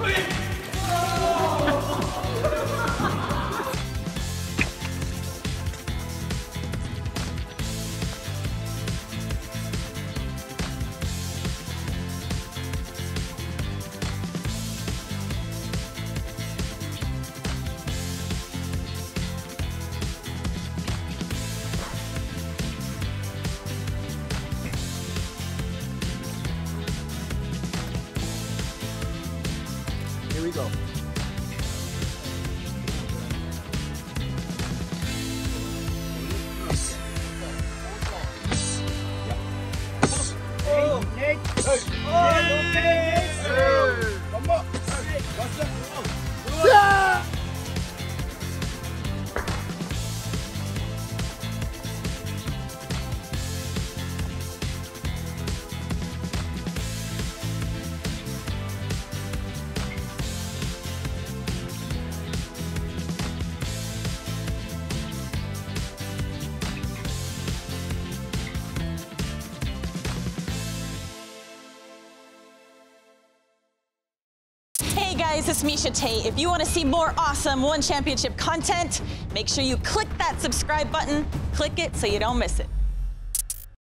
Here we go. Oh, Nick. Come on. Yeah. Hey guys, it's Miesha Tate. If you want to see more awesome One Championship content, make sure you click that subscribe button. Click it so you don't miss it.